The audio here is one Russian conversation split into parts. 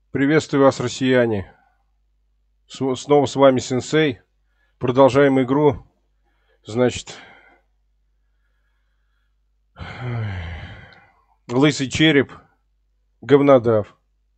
Приветствую вас, россияне. Снова с вами Сенсей. Продолжаем игру. Значит, лысый череп, говнодав.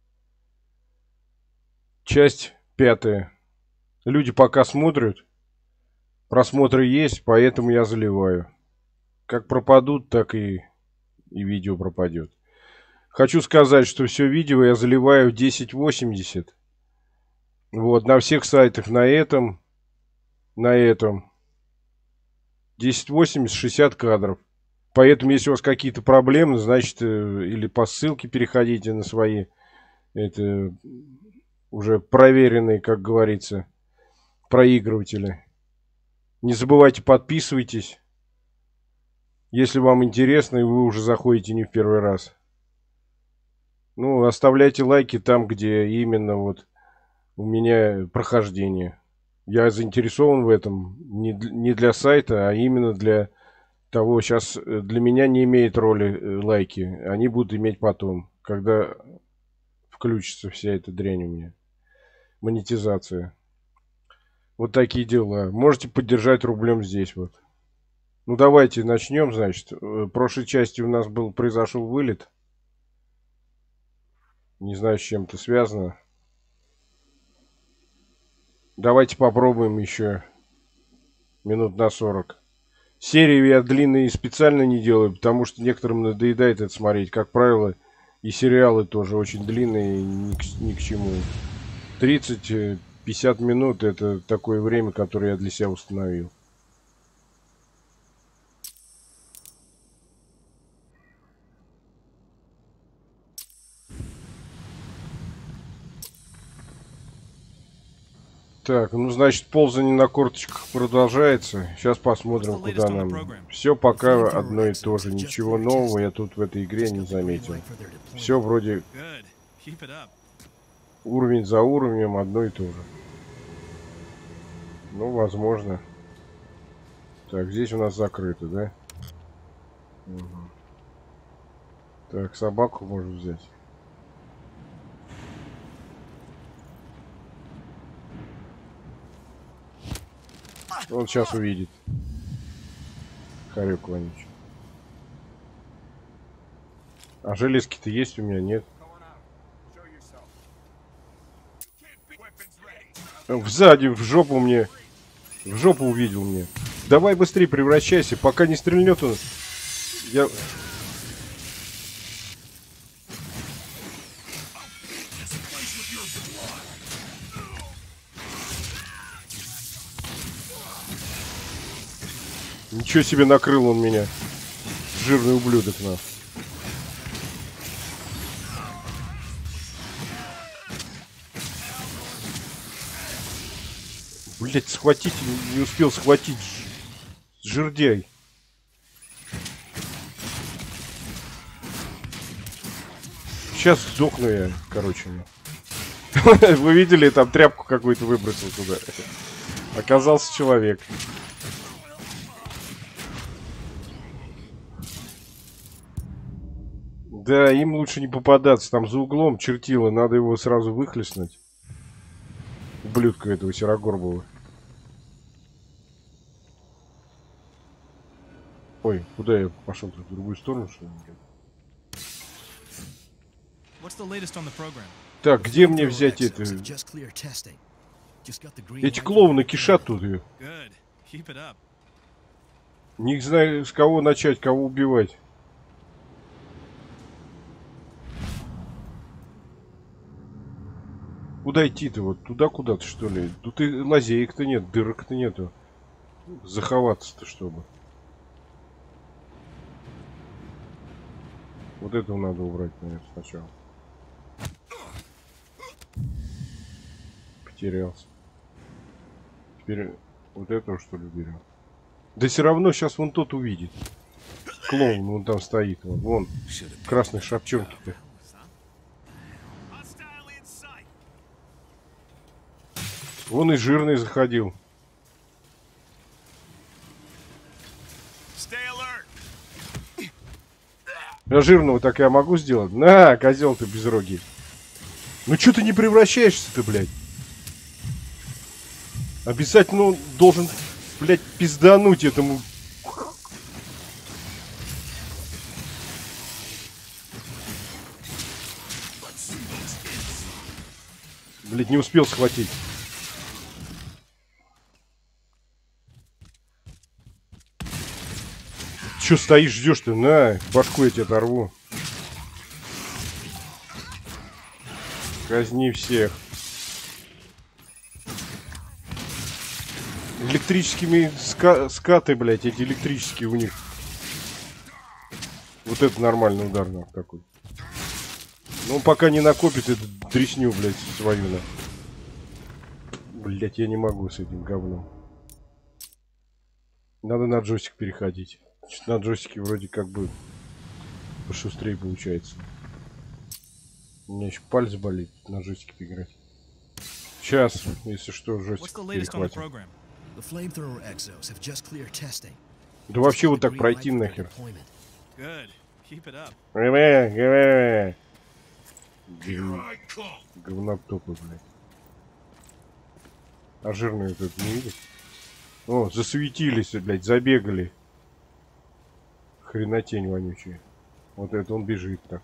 Часть 5. Люди пока смотрят. Просмотры есть, поэтому я заливаю. Как пропадут, так и видео пропадет. Хочу сказать, что все видео я заливаю в 1080. Вот, на всех сайтах, на этом. 1080, 60 кадров. Поэтому, если у вас какие-то проблемы, значит, или по ссылке переходите на свои, это уже проверенные, как говорится, проигрыватели. Не забывайте, подписывайтесь, если вам интересно, и вы уже заходите не в первый раз. Ну, оставляйте лайки там, где именно вот у меня прохождение. Я заинтересован в этом не для сайта, а именно для того. Сейчас для меня не имеет роли лайки. Они будут иметь потом, когда включится вся эта дрянь у меня. Монетизация. Вот такие дела. Можете поддержать рублем здесь вот. Ну давайте начнем, значит. В прошлой части у нас произошел вылет. Не знаю, с чем это связано. Давайте попробуем еще минут на 40. Серии я длинные специально не делаю, потому что некоторым надоедает это смотреть. Как правило, и сериалы тоже очень длинные, ни к чему. 30-50 минут это такое время, которое я для себя установил. Так, ну значит, ползание на корточках продолжается. Сейчас посмотрим, куда нам. Все пока одно и то же. Ничего нового я тут в этой игре не заметил. Все вроде уровень за уровнем одно и то же. Ну, возможно. Так, здесь у нас закрыто, да? Угу. Так, собаку можно взять. Он сейчас увидит. Хорек вонючий. А железки-то есть у меня? Нет. Сзади, в жопу мне. В жопу увидел мне. Давай быстрее превращайся, пока не стрельнет он. Я... Ничего себе, накрыл он меня. Жирный ублюдок, на. Блять, схватить не успел схватить. Жердяй. Сейчас сдохну я, короче. Вы видели, там тряпку какую-то выбросил туда. Оказался человек. Да, им лучше не попадаться. Там за углом чертило. Надо его сразу выхлестнуть. Ублюдка этого серогорбого. Ой, куда я пошел? В другую сторону, что ли? Так, где мне взять это? Эти клоуны кишат тут. Не знаю, с кого начать, кого убивать. Куда идти-то? Вот туда куда-то, что ли? Тут и лазеек-то нет, дырок-то нету. Заховаться-то, чтобы. Вот этого надо убрать, наверное, сначала. Потерялся. Теперь вот этого, что ли, берем? Да все равно сейчас вон тот увидит. Клоун, вон там стоит. Вон, в красной шапчонке-то. Вон и жирный заходил. А жирного так я могу сделать? На, козел ты безрогий. Ну что ты не превращаешься-то, блядь? Обязательно он должен, блядь, пиздануть этому. Блядь, не успел схватить. Че стоишь, ждешь ты? На, башку я тебе оторву. Казни всех. Электрическими скаты, блядь, эти электрические у них. Вот это нормальный удар, нахуй, такой. Ну, он пока не накопит эту дресню, блядь, свою, на. Блядь, я не могу с этим говном. Надо на джойстик переходить. На джойстике вроде как бы пошустрее получается. У меня еще палец болит на джойстике играть. Сейчас, если что, джойстик перехватим. Да вообще вот так пройти нахер. Говнотопы, блядь. А жирные тут не видишь? О, засветились, блядь, забегали. Хренотень вонючая. Вот это он бежит так.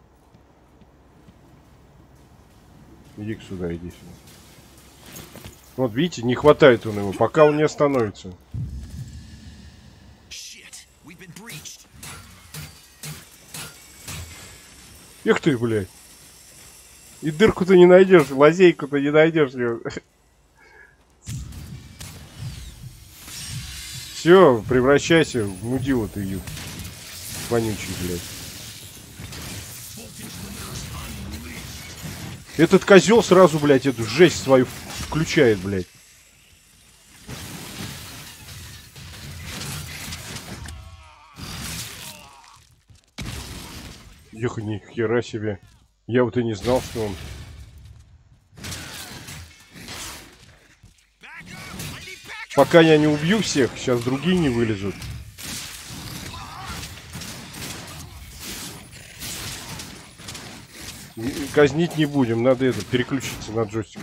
Иди сюда, иди сюда. Вот видите, не хватает он его, пока он не остановится. Эх ты, блядь. И дырку ты не найдешь, лазейку ты не найдешь. Все, превращайся в мудилу ты, ю. Вонючий, блядь. Этот козел сразу, блядь, эту жесть свою включает, блядь. Эх, ни хера себе. Я вот и не знал, что он... Пока я не убью всех, сейчас другие не вылезут. Казнить не будем, надо это, переключиться на джойстик.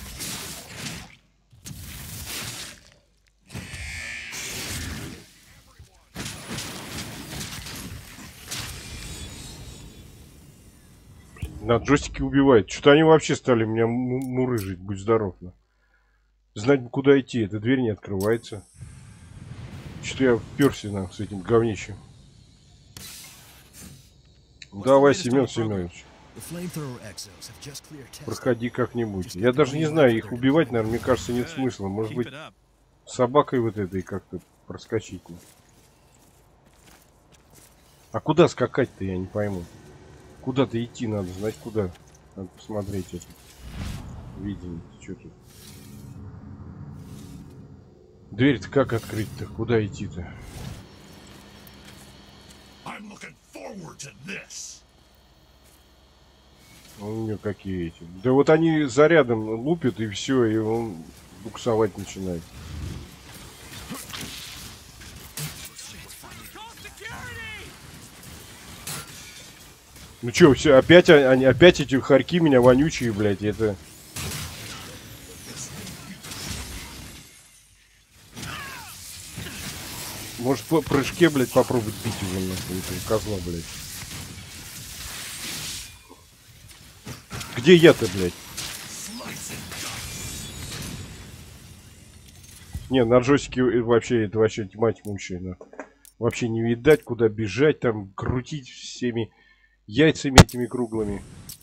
На джойстике убивает. Что-то они вообще стали меня мурыжить, будь здоров. Знать бы, куда идти, эта дверь не открывается. Что я вперся с этим говнищем. Давай, Семен Семенович. Проходи как-нибудь. Я даже не знаю, их убивать, наверное, мне кажется, нет смысла. Может быть, собакой вот этой как-то проскочить. А куда скакать-то, я не пойму. Куда-то идти надо, знать куда. Надо посмотреть это. Видение, что тут. Дверь-то как открыть-то? Куда идти-то? У нее какие эти. Да вот они зарядом лупят и все, и он буксовать начинает. Ну чё, все, опять они, опять эти хорьки меня вонючие, блядь, это... Может, по прыжке, блядь, попробовать бить его, нахуй, этого козла, блядь. Где я-то, блядь? Не, на джойстике вообще, это вообще тьма тьмущая, нахуй. Вообще не видать, куда бежать, там, крутить всеми яйцами этими круглыми.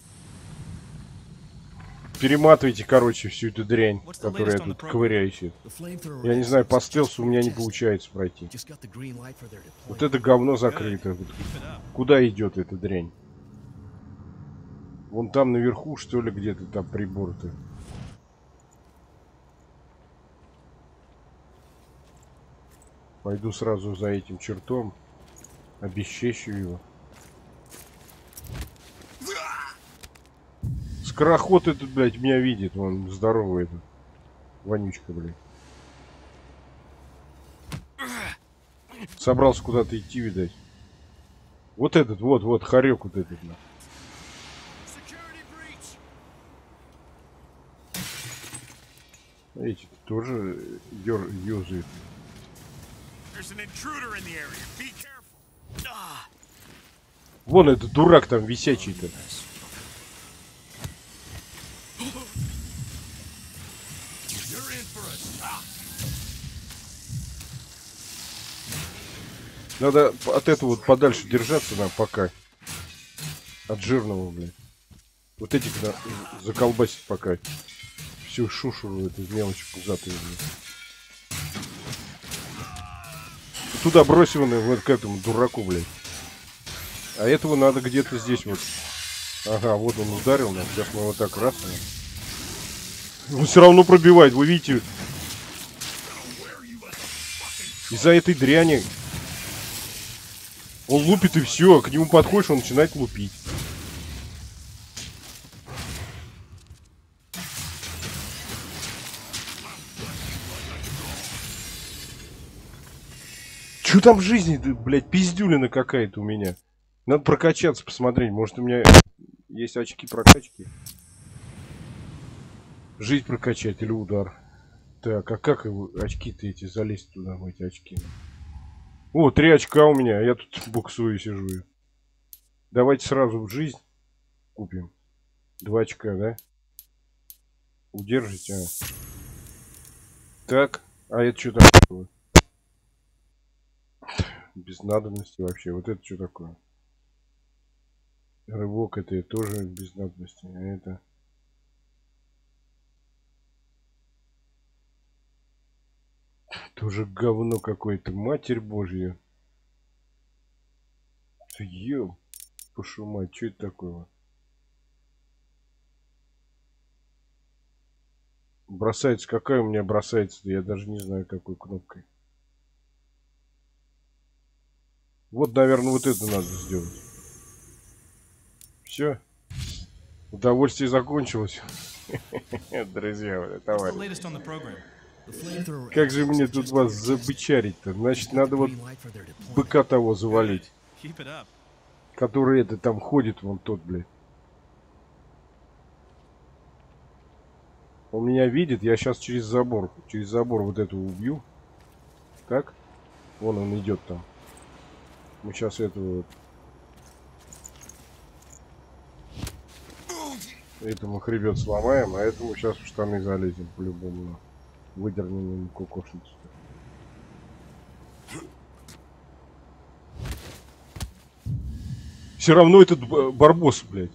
Перематывайте, короче, всю эту дрянь, которую я тут ковыряюсь. Я не знаю, по стелсу у меня не получается пройти. Вот это говно закрыто. Куда идет эта дрянь? Вон там наверху, что ли, где-то там прибор-то. Пойду сразу за этим чертом. Обесчещу его. Скороход этот, блядь, меня видит. Он здоровый этот. Вонючка, блядь. Собрался куда-то идти, видать. Вот этот, вот, хорек вот этот. Эти тоже юзают. Вон этот дурак там висячий-то. Надо от этого вот подальше держаться нам пока. От жирного, блядь. Вот этих надо заколбасить пока. Всю шушуру эту мелочь пузатую, блядь. Туда брось его вот к этому дураку, блядь. А этого надо где-то здесь вот. Ага, вот он ударил нас. Сейчас мы вот так раз. Он все равно пробивает, вы видите. Из-за этой дряни. Он лупит и все. К нему подходишь, он начинает лупить. Че там в жизни, блядь, пиздюлина какая-то у меня. Надо прокачаться, посмотреть. Может, у меня есть очки прокачки. Жизнь прокачать или удар. Так, а как его очки-то эти залезть туда, в эти очки? О, 3 очка у меня, я тут буксую сижу. Давайте сразу в жизнь купим. 2 очка, да? Удержите. Так, а это что такое? Без надобности вообще. Вот это что такое? Рывок это тоже без надобности. А это... Тоже говно какое-то. Матерь Божья. Ё, пошел мать, что это такое? Бросается, какая у меня бросается-то? Я даже не знаю, какой кнопкой. Вот, наверное, вот это надо сделать. Все. Удовольствие закончилось. Друзья, товарищи. Как же мне тут вас забычарить-то? Значит, надо вот быка того завалить. Который это там ходит, вон тот, блядь. Он меня видит, я сейчас через забор вот этого убью. Так? Вон он идет там. Мы сейчас этого вот. Этому хребет сломаем, а этому сейчас в штаны залезем по-любому. Выдернем ему кокошницу. Все равно этот барбос, блядь.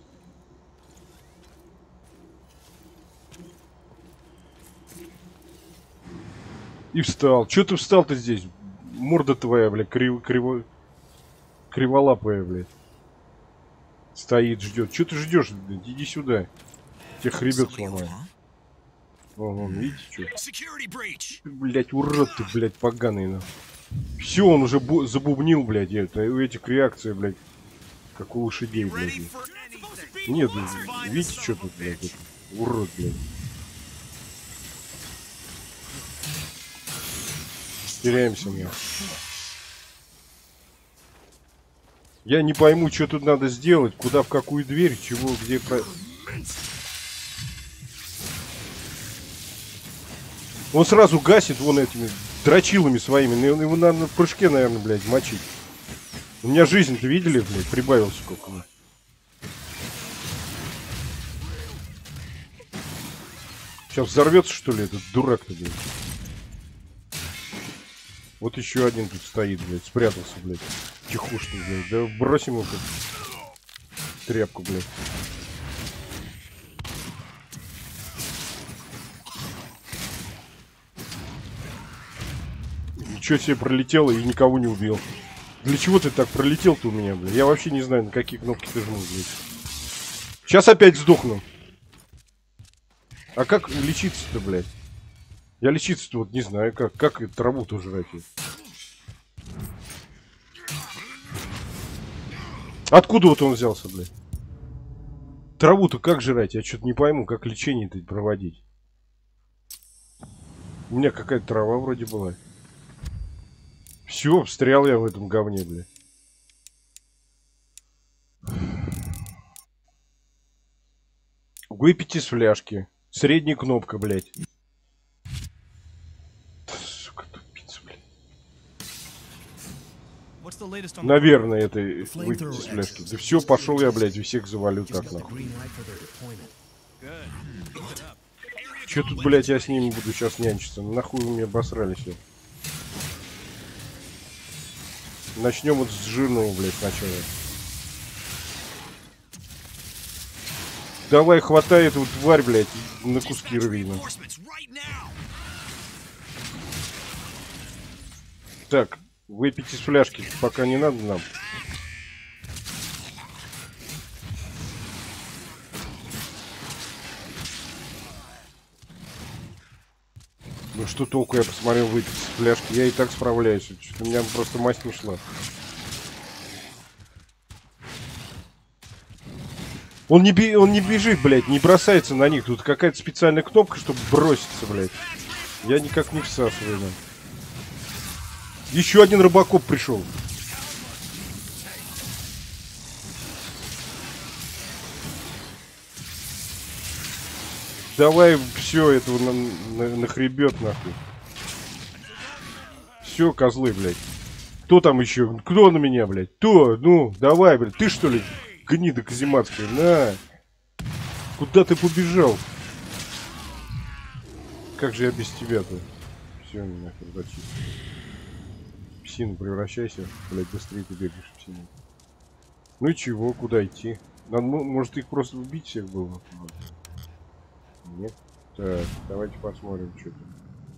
И встал. Че ты встал-то здесь? Морда твоя, блядь, криволапая, блядь. Стоит, ждет. Че ты ждешь, блядь? Иди сюда. Тебе хребет сломаю. Вон, видите, что? Блядь, урод ты, блядь, поганый, на. Все, он уже забубнил, блядь, это. У этих реакция, блядь, как у лошадей, блядь. Нет, видите, что тут, блядь, это? Урод, блядь. Теряемся мы. Я не пойму, что тут надо сделать, куда, в какую дверь, чего, где... Он сразу гасит вон этими дрочилами своими. Его надо на прыжке, наверное, блядь, мочить. У меня жизнь-то видели, блядь, прибавился сколько. Сейчас взорвется, что ли, этот дурак-то, блядь. Вот еще один тут стоит, блядь, спрятался, блядь. Тихушный, блядь. Да бросим его, блядь. Тряпку, блядь. Ничего себе пролетело и никого не убил. Для чего ты так пролетел-то у меня, блядь? Я вообще не знаю, на какие кнопки ты жму, блядь. Сейчас опять сдохну. А как лечиться-то, блядь? Я лечиться-то вот не знаю, как. Как траву-то жрать? Откуда вот он взялся, блядь? Траву-то как жрать? Я что-то не пойму, как лечение-то проводить. У меня какая-то трава вроде была. Все, встрял я в этом говне, блядь. Выпить из фляжки. Средняя кнопка, блядь. Наверное, это выпить из фляжки. Да все, пошел я, блядь, и всех завалю так, нахуй. Че тут, блядь, я с ними буду сейчас нянчиться? Нахуй вы мне обосрались все. Начнем вот с жирного, блядь, сначала. Давай, хватай эту тварь, блядь, на куски рви. Так, выпить из фляжки пока не надо нам. Ну что толку, я посмотрел выпить из фляжки. Я и так справляюсь. Что-то у меня просто масть не шла. Он не бежит, блядь, не бросается на них. Тут какая-то специальная кнопка, чтобы броситься, блядь. Я никак не всасываю, да. Еще один рыбакоп пришел. Давай все этого нахребет, нахуй. Все, козлы, блядь. Кто там еще? Кто на меня, блядь? Кто? Ну, давай, блядь. Ты что ли? Гнида казематская. На. Куда ты побежал? Как же я без тебя-то? Все, нахер, зачем? В псину превращайся. Блядь, быстрее ты бегаешь в псину. Ну и чего? Куда идти? Надо, может, их просто убить всех было? Нет? Так, давайте посмотрим, что тут.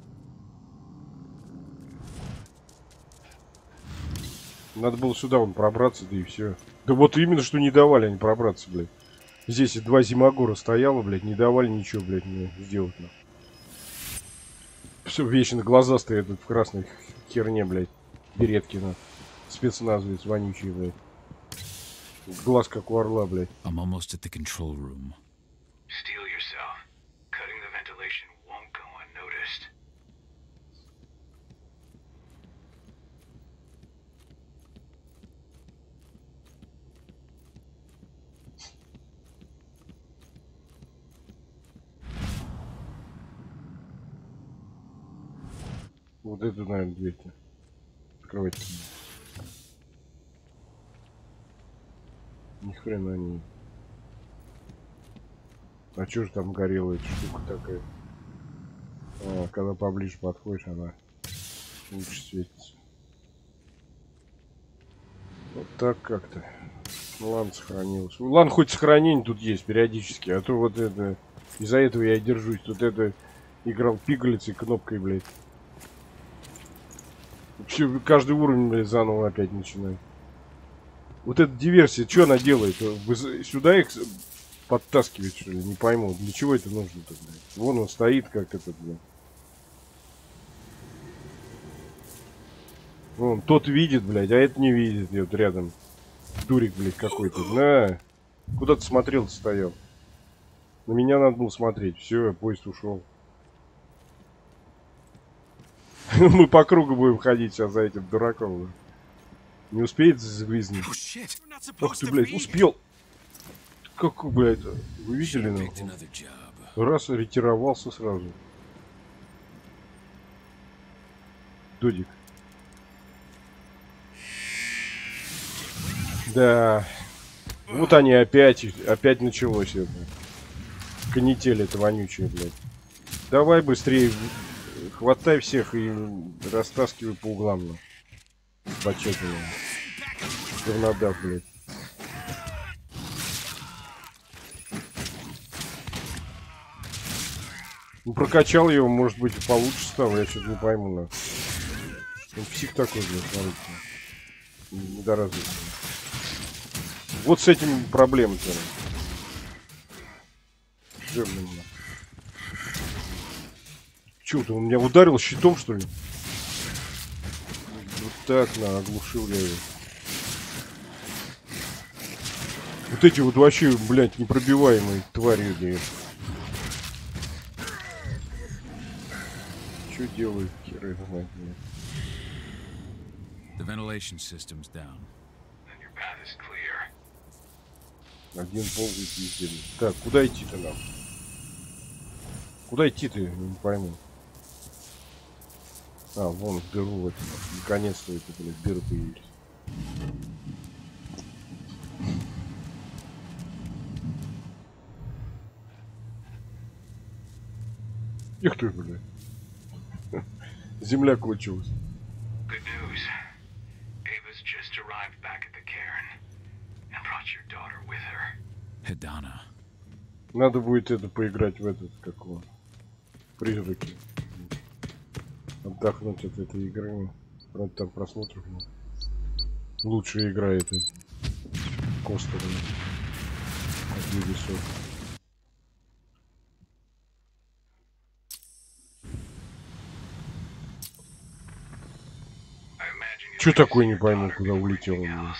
Надо было сюда вон пробраться, да и все. Да вот именно, что не давали они пробраться, блядь. Здесь и два зимогора стояло, блядь, не давали ничего, блядь, мне сделать, нахуй. Все вечно глазастый этот в красной херне, блядь. Беретки, на. Спецназовец вонючий, блядь. Глаз как у орла, блядь. Вот эту, наверное, дверь-то. Открывайте. Ни хрена не. А чё же там горела эта штука такая? А, когда поближе подходишь, она лучше светится. Вот так как-то. Лан сохранился. Лан хоть сохранение тут есть периодически, а то вот это... Из-за этого я и держусь. Тут это... Играл пигалицей, кнопкой, блядь. Вообще, каждый уровень, блядь, заново опять начинаю. Вот эта диверсия, что она делает? Вы сюда их подтаскиваете, что ли? Не пойму. Для чего это нужно-то, блядь? Вон он стоит, как этот, блядь. Вон, тот видит, блядь, а это не видит. И вот рядом. Дурик, блядь, какой-то. На! Куда ты смотрел-то стоял? На меня надо было смотреть. Все, поезд ушел. Мы по кругу будем ходить сейчас за этим дураком. Не успеет загрязнить? Ах ты, блядь, успел! Как, блядь, вы видели, нахуй? Раз, ретировался сразу. Додик. Да. Вот они опять началось это. Канитель это вонючая, блядь. Давай быстрее. Хватай всех и растаскивай по углам. Ну. Бачатина. Говнодав, блядь. Ну, прокачал его, может быть, и получше стало. Я что-то не пойму, на. Он псих такой, блядь, смотрите. Недоразвитый. Вот с этим проблемы-то. Чё ты, он меня ударил щитом, что ли? Вот так, на, оглушил я его. Вот эти вот вообще, блядь, непробиваемые твари, блядь. Что делают, херы, блядь. The ventilation system's down. Then your path is clear. Один ползает везде. Так, куда идти-то нам? Куда идти-то? Я не пойму. А, вон в дыру в этом. Наконец-то это, блядь, дыры появились. Их ты, блядь. Земля кончилась. Good news. Ava's just arrived back at the cairn and brought your daughter with her. Hidana. Надо будет это поиграть в этот, как его, призраки. Отдохнуть от этой игры. Правда, там просмотров нет. Лучшая игра это Костер. От Ubisoft. Чё такое, не пойму, куда улетел он?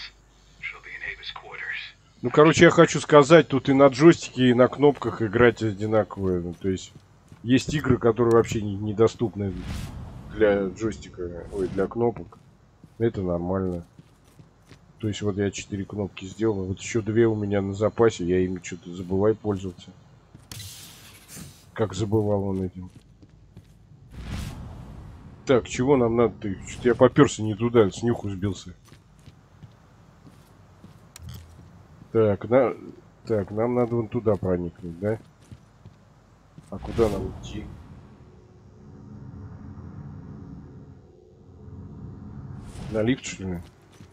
Ну, короче, я хочу сказать, тут и на джойстике, и на кнопках играть одинаково. Ну, то есть, есть игры, которые вообще недоступны для джойстика, ой, для кнопок. Это нормально. То есть, вот я 4 кнопки сделал, вот еще 2 у меня на запасе, я ими что-то забываю пользоваться. Как забывал он этим. Так, чего нам надо-то? Что-то я попёрся не туда, с нюху сбился. Так, нам надо вон туда проникнуть, да? А куда нам идти? На лифт, что ли?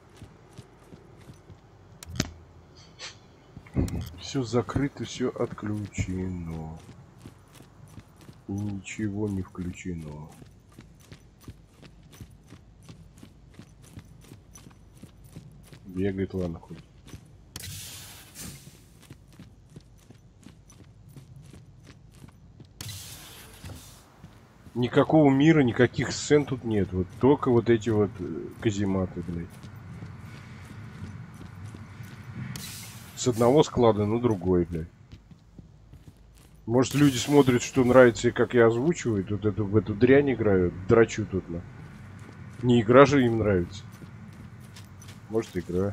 Все закрыто, все отключено. И ничего не включено. Бегает, ладно, хоть. Никакого мира, никаких сцен тут нет. Вот только вот эти вот казематы, блядь. С одного склада на другой, блядь. Может, люди смотрят, что нравится и как я озвучиваю, тут эту, в эту дрянь играю, драчу тут, на. Не игра же им нравится. Может, игра.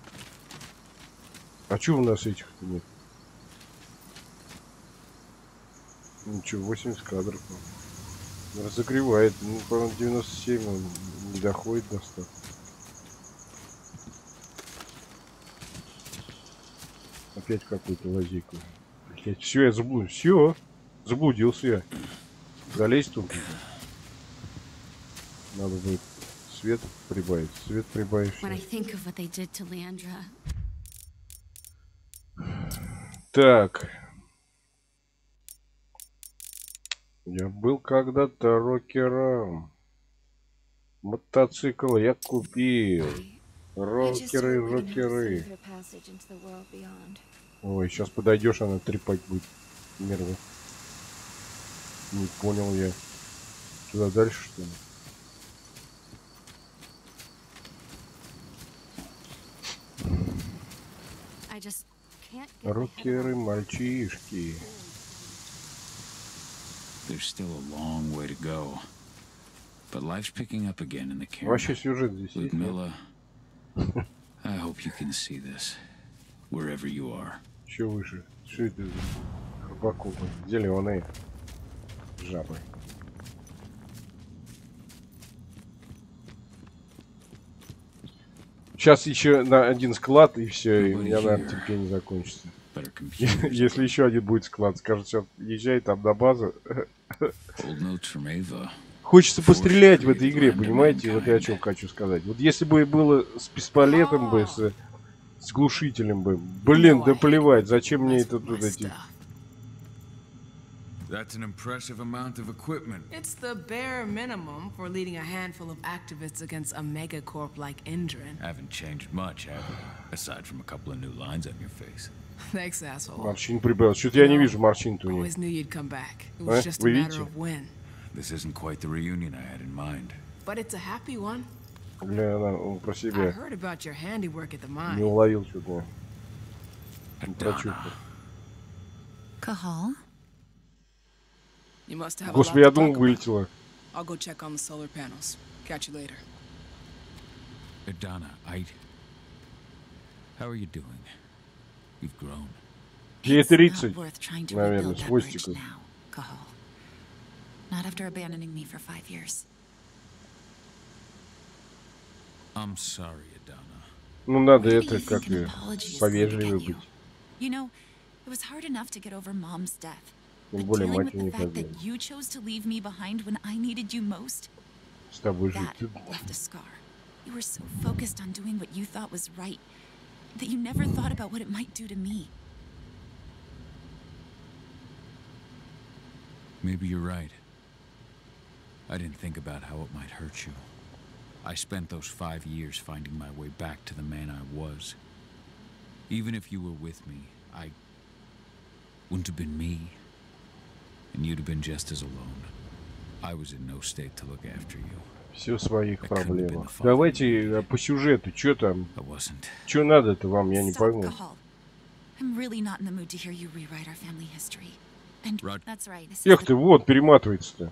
А чё у нас этих-то нет? Ничего, 80 кадров. Разогревает. Ну, по-моему, 97 он не доходит до 100. Опять какой-то лазейку. Все, я заблудился. Все. Заблудился я. Залезть тут. Надо будет свет прибавить. Свет прибавишь. Так. Я был когда-то рокером. Мотоцикл я купил. Рокеры. Ой, сейчас подойдешь, она трепать будет нервы. Не понял я. Туда дальше, что ли? Рокеры, мальчишки. There's still a long way to go. But life's picking up again in the cairn. Вообще сюжет здесь есть. Ludmilla, I hope you can see this, wherever you are. Еще выше. Что это за рыбакопы? Зеленые жабы. Сейчас еще на один склад и все, и у меня, наверное, терпение закончится. Если еще один будет склад, скажут, сейчас езжай там на базу. Хочется пострелять в этой игре, понимаете? Вот я о чем хочу сказать. Вот если бы было с пистолетом бы, с глушителем бы, блин, да плевать, зачем мне это тут эти... That's an impressive amount of equipment. It's the bare minimum for leading a handful of activists against a megacorp like Indran. Haven't changed much, have you? Aside from a couple of new lines on your face. Thanks, asshole. Морщин прибавил. Что-то я не вижу морщин-то у них. Always knew you'd come back. It was just a matter of when. This isn't quite the reunion I had in mind. But it's a happy one. Бля, он про I себя heard about your handiwork at the mine. не уловил что-то. Cahal? You must have a lot Господи, to я talk думал, about. вылетела. I'll go check on the solar panels. Catch you later. Hidana, how are you doing? You've grown. Ей 30, Worth trying to наверное, rebuild с that bridge хвостиком. now, Cahal. Not after abandoning me for 5 years. I'm sorry, Adana. Ну, надо Where do это, you think как an и apology is going to повежливее get you? быть. You know, it was hard enough to get over Mom's death. Тем But более dealing мать with the не fact победит. that you chose to leave me behind when I needed you most, С тобой жить. that left a scar. You were so focused on doing what you thought was right that you never thought about what it might do to me. Maybe you're right. I didn't think about how it might hurt you. I spent those 5 years finding my way back to the man I was. Even if you were with me, I wouldn't have been me. And you'd have been just as alone. I was in no state to look after you. Все в своих проблемах. Давайте по сюжету. Что там? I wasn't. Что надо-то вам? Я не Stop, пойму. Cahal. I'm really not in the mood to hear you rewrite our family history. And that's right. This is Эх ты, вот, перематывается-то.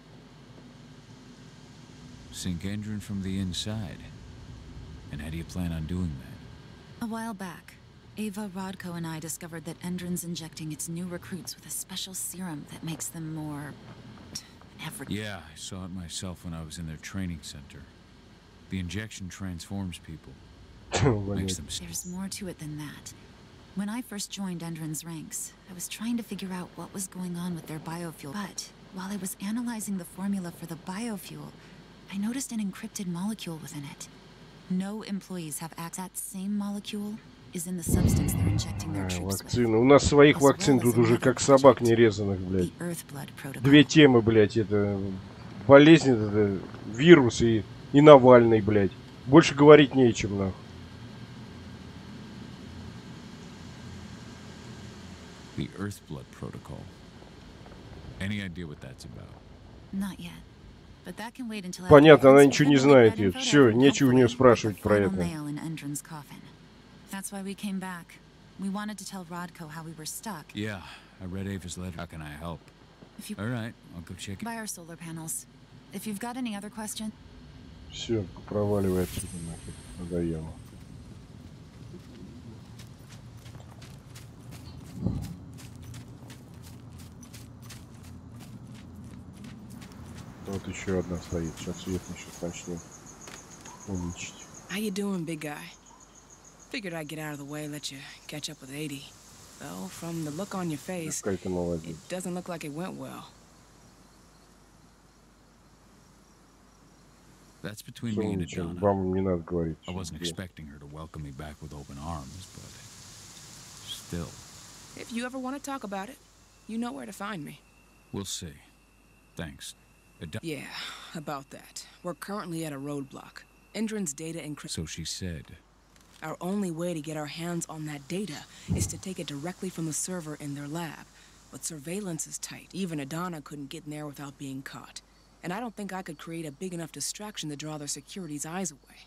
Sink Endrin from the inside. And how do you plan on doing that? A while back, Ava, Rodko, and I discovered that Endrin's injecting its new recruits with a special serum that makes them more... everything. Yeah, I saw it myself when I was in their training center. The injection transforms people. Makes them... There's more to it than that. When I first joined Endrin's ranks, I was trying to figure out what was going on with their biofuel. But while I was analyzing the formula for the biofuel, I noticed an encrypted molecule within it. No employees have access. That same molecule is in the substance they're injecting their troops with. Вакцины. У нас своих вакцин тут уже как собак нерезанных, блядь. Две темы, блядь, это болезнь, это вирус и Навальный, блядь. Больше говорить нечем, нахуй. The Earthblood Protocol. Any idea what that's about? Not yet. But that can wait until Понятно, она ничего не знает. Все, нечего у нее спрашивать про это. That's why we came back. We wanted to tell Rodko how we were stuck. Yeah, I read Ava's letter. How can I help? If you All right, I'll go check it. buy our solar panels. If you've got any other questions. Все, проваливай отсюда, нахер. Надоело. Вот еще одна стоит. Сейчас свет сейчас начнем умничать. How you doing, big guy? Figured I'd get out of the way, let you catch up with 80. Though, from the look on your face, Какая ты молодец. it doesn't look like it went well. That's between me and Ничего, Adana. вам не надо говорить. I wasn't expecting her to welcome me back with open arms, but still. If you ever want to talk about it, you know where to find me. We'll see. Thanks. Yeah, about that. We're currently at a roadblock. Endrin's data encryption. So she said. Our only way to get our hands on that data is to take it directly from the server in their lab. But surveillance is tight. Even Adana couldn't get in there without being caught. And I don't think I could create a big enough distraction to draw their security's eyes away.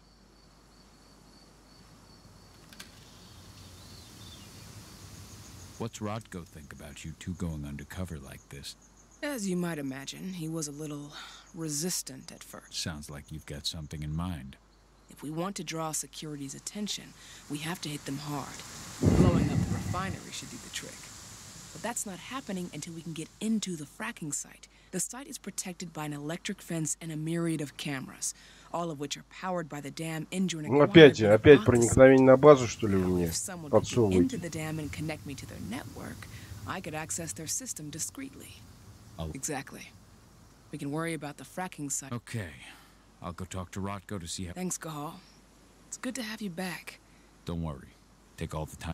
What's Rodko think about you two going undercover like this? As you might imagine, he was a little resistant at first. Sounds like you've got something in mind. If we want to draw security's attention, we have to hit them hard. Blowing up the refinery should do the trick. But that's not happening until we can get into the fracking site. The site is protected by an electric fence and a myriad of cameras, all of which are powered by the dam Endrin. Ну опять проникновение на базу, что ли, вы мне подсовываете? Into the dam and connect me to their network, I could access their system discreetly. Exactly. We can worry about the fracking site. Okay. I'll go talk to Rodko to see how... Thanks, Cahal. It's good to have you back. Don't worry. Take all the time.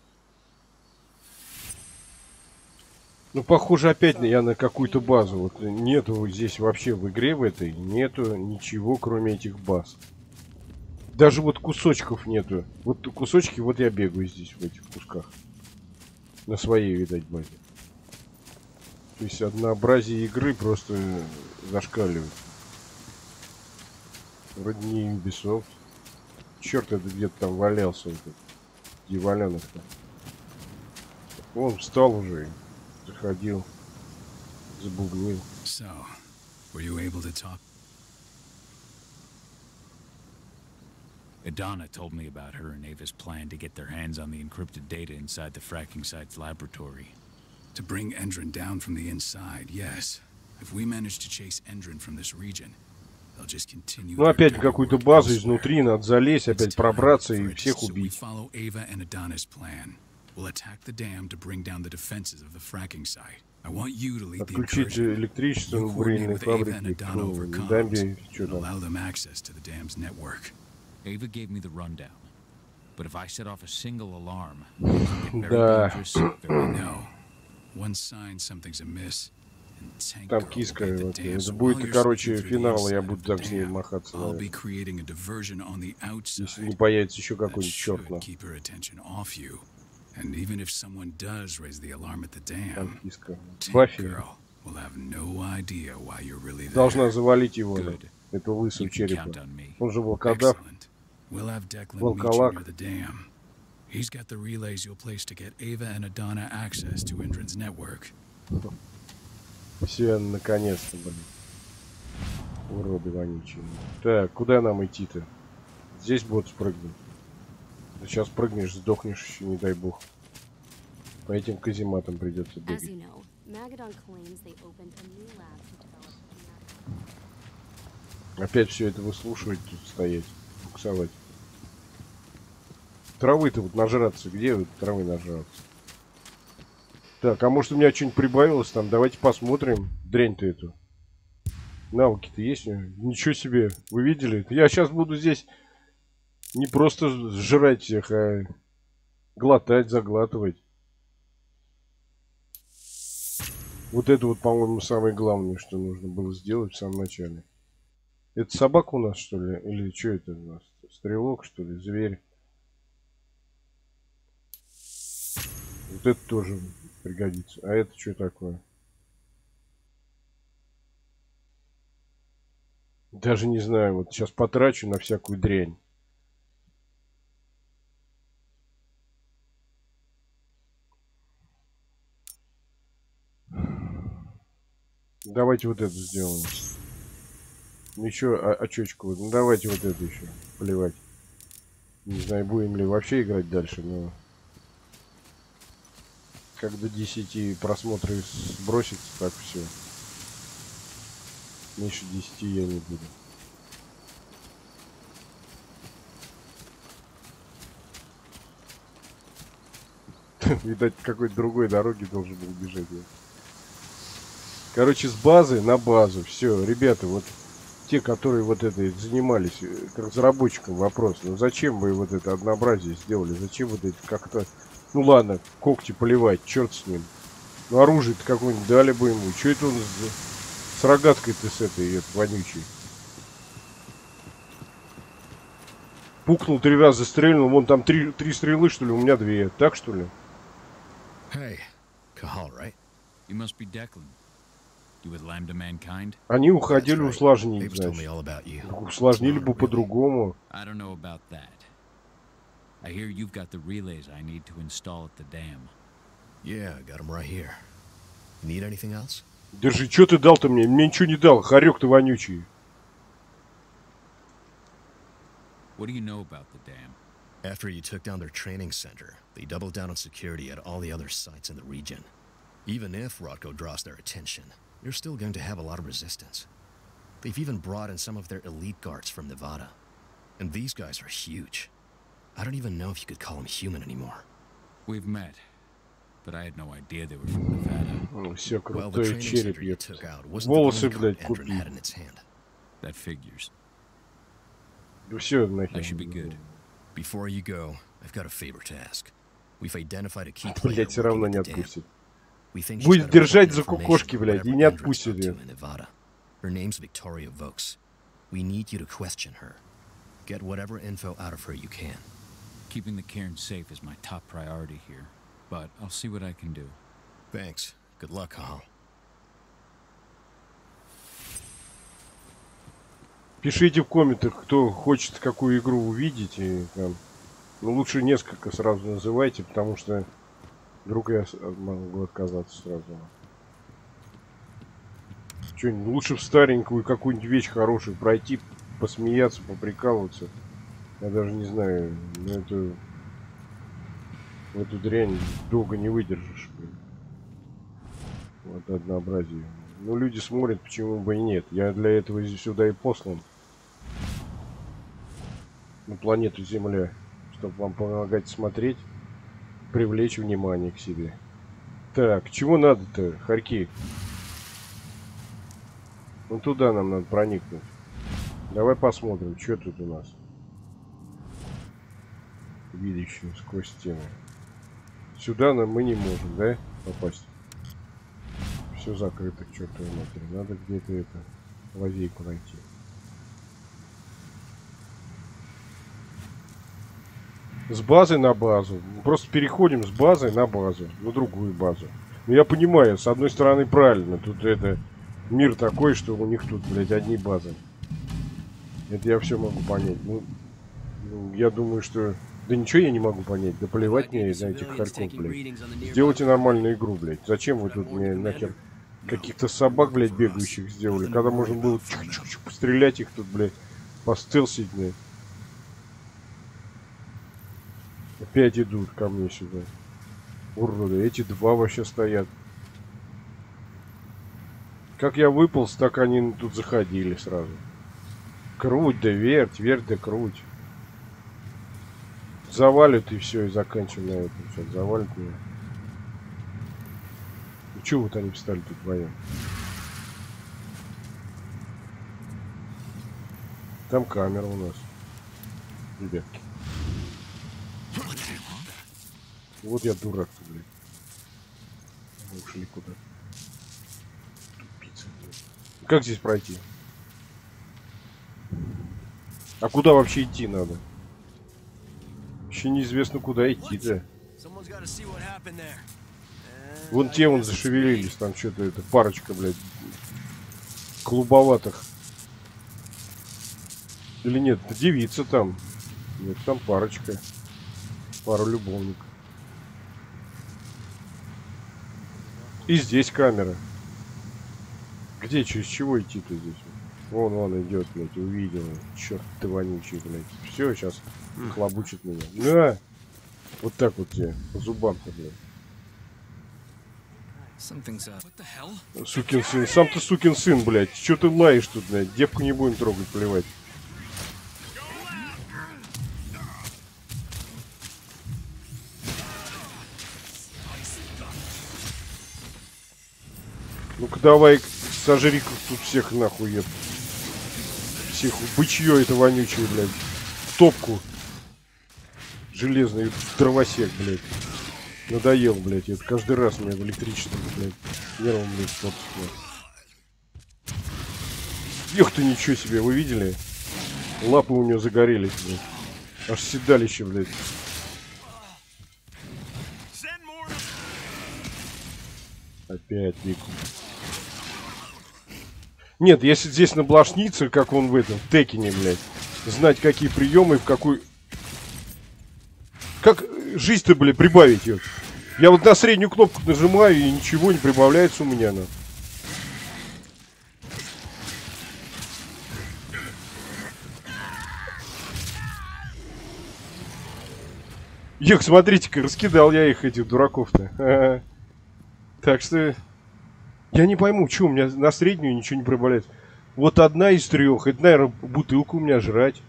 Ну, похоже, опять я на какую-то базу. Вот нету здесь вообще в игре в этой, нету ничего, кроме этих баз. Даже вот кусочков нету. Вот кусочки, вот я бегаю здесь, в этих кусках. На своей, видать, базе. То есть однообразие игры просто зашкаливает. Вроде не Ubisoft. Черт, это где-то там валялся. Где валянок-то? Он встал уже. Заходил. Забубнил. So, were you able to talk? Adana told me about her and Ava's plan to get their hands on the encrypted data inside the fracking site's laboratory. To bring Endrin down from the inside, yes. If we manage to chase Endrin from this region, they'll just continue Ну their опять в dirty какую-то work базу elsewhere. изнутри надо залезть, It's опять time пробраться и for it всех so we убить. follow Ava and Adana's plan. We'll attack the dam to bring down the defenses of the fracking site. I want you to lead the Отключить incursion. электричество You на coordinate бурильной with Ava and фабрике, Adana over на comms дамбе, что and там. allow them access to the dam's network. Ava gave me the rundown. But if I set off a single alarm, it can get very Да. dangerous. No. One sign something's amiss. And Tank Там Girl киска, will be at the вот, dam. это So будет, while you're короче, sneaking through the финал, я inside буду of the так с ней dam, махаться, I'll be наверное. creating a diversion on the Если outside. не появится еще That какой-нибудь черт should на. keep her attention off you. And even if someone does raise the alarm at the Там dam, киска. Tank Баффи Girl will have no idea why you're really there. должна завалить его, Good. этого You лысого can черепа. count on me. Он же волкодав. Excellent. We'll have Declan meet you Волколак. near the dam. He's got the relays you'll place to get Ava and Adana access to Indran's network. Все, наконец-то, блин. Уроды вонючие. Так, куда нам идти-то? Здесь бот спрыгнуть. Да сейчас прыгнешь, сдохнешь еще, не дай бог. По этим казематам придется As бегать. you know, Magadon claims they opened a new lab to develop a Опять все это выслушивать, тут стоять, буксовать. Травы-то вот нажраться. Где вот травы нажраться? Так, а может у меня что-нибудь прибавилось там? Давайте посмотрим. Дрянь-то эту. Навыки-то есть? Ничего себе. Вы видели? Я сейчас буду здесь не просто жрать всех, а глотать, заглатывать. Вот это вот, по-моему, самое главное, что нужно было сделать в самом начале. Это собака у нас, что ли? Или что это у нас? Стрелок, что ли? Зверь. Вот это тоже пригодится. А это что такое? Даже не знаю. Вот сейчас потрачу на всякую дрянь. Давайте вот это сделаем. Еще очечку. Ну давайте вот это еще. Плевать. Не знаю, будем ли вообще играть дальше, но... Как до 10 просмотров сбросится, так все. Меньше 10 я не буду. Видать, какой-то другой дороги должен был бежать. Короче, с базы на базу. Все, ребята, вот те, которые вот это занимались, к разработчикам вопрос. Ну зачем вы вот это однообразие сделали? Зачем вот это как-то... Ну ладно, когти поливать, черт с ним. Ну оружие-то какое-нибудь дали бы ему. Че это он с рогаткой-то с этой вонючей? Пукнул 3 раза, стрельнул. Вон там 3 стрелы, что ли? У меня 2. Так, что ли? Hey, Cahal, right? You must be Declan. You with Lambda Mankind? Они уходили That's right. усложнить, Abe's told me значит. all about you. Усложнили бы по-другому. I don't know about that. I hear you've got the relays I need to install at the dam. Yeah, I got them right here. Need anything else? Держи, что ты дал-то мне? Мне ничего не дал, хорек ты вонючий. What do you know about the dam? After you took down their training center, they doubled down on security at all the other sites in the region. Even if Rodko draws their attention, you're still going to have a lot of resistance. They've even brought in some of their elite guards from Nevada. And these guys are huge. I don't even know if you could call them human anymore. We've met, but I had no idea they were from Nevada. Все, Well, the крутой training череп, center you ебать. took out wasn't the Волосы, only блядь, card Endron купи. had in its hand. That figures. Да все, I should be нахер. good. Before you go, I've got a favor to ask. We've identified a key player Блядь, все равно working не at the dam. отпустит. We think she's Будет got держать important за information кукошки, on блядь, и whatever не Endron's отпустит up ее. to in Nevada. Her name's Victoria Vokes. We need you to question her. Get whatever info out of her you can. Keeping the cairn safe is my top priority here, but I'll see what I can do. Thanks. Good luck, Cahal. Пишите в комментах, кто хочет какую игру увидеть. И, там, ну, лучше несколько сразу называйте, потому что вдруг я могу отказаться сразу. Что-нибудь лучше в старенькую какую-нибудь вещь хорошую пройти, посмеяться, поприкалываться. Я даже не знаю, но эту дрянь долго не выдержишь. Блин. Вот однообразие. Ну, люди смотрят, почему бы и нет. Я для этого сюда и послан. На планету Земля. Чтобы вам помогать смотреть, привлечь внимание к себе. Так, чего надо-то, хорьки? Ну, туда нам надо проникнуть. Давай посмотрим, что тут у нас. Видящие сквозь стены. Сюда мы не можем, да, попасть? Все закрыто к чертовой матери. Надо где-то это лазейку найти. С базы на базу. Просто переходим с базы на базу. На другую базу. Ну я понимаю, с одной стороны правильно. Тут это мир такой, что у них тут, блядь, одни базы. Это я все могу понять. Ну, я думаю, что... Да ничего я не могу понять. Да плевать мне на этих хорьков, блядь. Сделайте нормальную игру, блядь. Зачем вы тут мне нахер каких-то собак, блядь, бегающих сделали? Когда можно было чук-чук-чук пострелять их тут, блядь. Постелсить, блядь. Опять идут ко мне сюда. Уроды. Эти два вообще стоят. Как я выполз, так они тут заходили сразу. Круть да верть, верть да круть. Завалит и все, и заканчиваем на этом. Сейчас завалит меня. Ну чего вот они встали тут вдвоем? Там камера у нас. Ребятки. Вот я дурак-то, блядь. Мы ушли куда? Тупица, блядь. Как здесь пройти? А куда вообще идти надо? Еще неизвестно, куда идти-то. Вон те вон зашевелились, там что-то это парочка, блядь, клубоватых. Или нет, это девица там. Нет, там парочка. Пара любовников. И здесь камера. Где, через чего идти-то здесь? Вон он идет, блядь, увидел. Черт ты вонючий, блядь. Все, сейчас хлобучит меня. На! Вот так вот тебе, по зубам-то, блядь. Сукин сын. Сам ты сукин сын, блядь. Че ты лаешь тут, блядь? Девку не будем трогать, плевать. Ну-ка давай, сожри тут всех нахуй, еб. Всех бычье это вонючее, блядь. В топку. Железный дровосек, блядь. Надоел, блядь. Это каждый раз меня в электричество, блядь. Нервом, блядь, портит. Эх ты, ничего себе, вы видели? Лапы у него загорелись, блядь. Аж седалище, блядь. Опять Вику. Нет, если здесь наблошниться, как он в этом, в Текине, блядь. Знать, какие приемы, в какой... Как жизнь-то, блядь, прибавить ее? Я вот на среднюю кнопку нажимаю, и ничего не прибавляется у меня, на. Ех, смотрите-ка, раскидал я их, этих дураков-то. Так что... Я не пойму, что у меня на среднюю ничего не прибавляется. Вот одна из трех. Это, наверное, бутылку у меня жрать.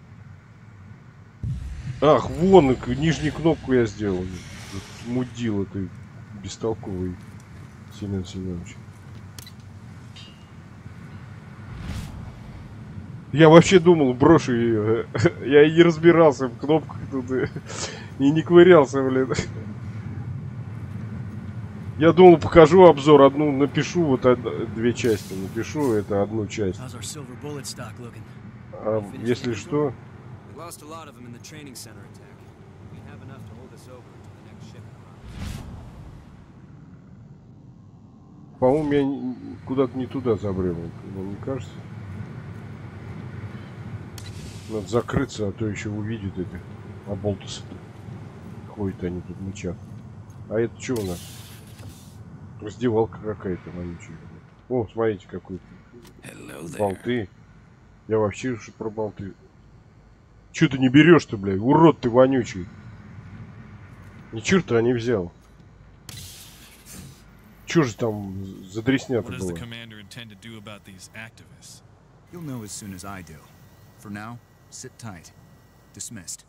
Ах, вон, нижнюю кнопку я сделал. Вот, мудила ты, бестолковый Семен Семенович. Я вообще думал, брошу ее. Я и не разбирался в кнопках тут. И не ковырялся, блин. Я думал, покажу обзор, одну напишу, вот две части напишу, это одну часть. А если что... По-моему, я куда-то не туда забрел, вам не кажется? Надо закрыться, а то еще увидят эти оболтусы-то. Ходят они тут мычат. А это что у нас? Раздевалка какая-то вонючая. О, смотрите, какой болты. Я вообще уже про болты. Че ты не берешь-то, блядь? Урод ты вонючий. Ни черта не взял. Чё же там за дресня-то What does the было? commander intend to do about these activists? You'll know as soon as I do. For now, sit tight. Dismissed.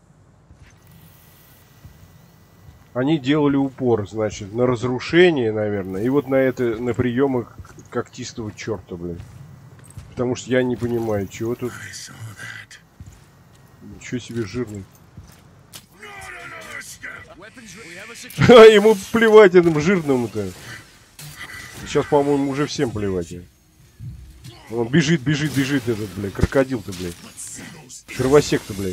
Они делали упор, значит, на разрушение, наверное. И вот на это, на приемы когтистого черта, блин. Потому что я не понимаю, чего тут. Ничего себе жирный. Ему плевать этому жирному-то. Сейчас, по-моему, уже всем плевать. Он бежит, бежит, бежит этот, блядь, крокодил-то, блядь. Кровосек-то, блядь.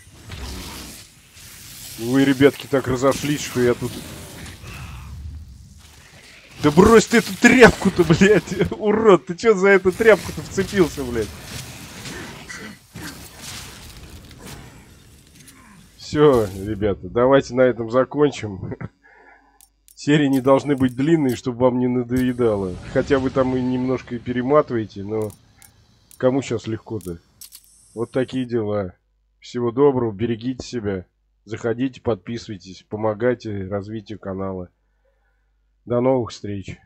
Вы, ребятки, так разошлись, что я тут... Да брось ты эту тряпку-то, блядь! Урод, ты чё за эту тряпку-то вцепился, блядь? Все, ребята, давайте на этом закончим. Серии не должны быть длинные, чтобы вам не надоедало. Хотя вы там и немножко и перематываете, но кому сейчас легко-то? Вот такие дела. Всего доброго, берегите себя. Заходите, подписывайтесь, помогайте развитию канала. До новых встреч.